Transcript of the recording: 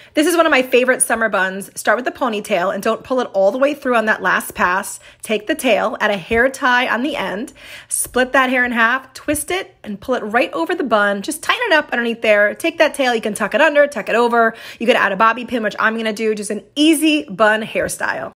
This is one of my favorite summer buns. Start with the ponytail and don't pull it all the way through on that last pass. Take the tail, add a hair tie on the end, split that hair in half, twist it, and pull it right over the bun. Just tighten it up underneath there. Take that tail, you can tuck it under, tuck it over. You could add a bobby pin, which I'm gonna do, just an easy bun hairstyle.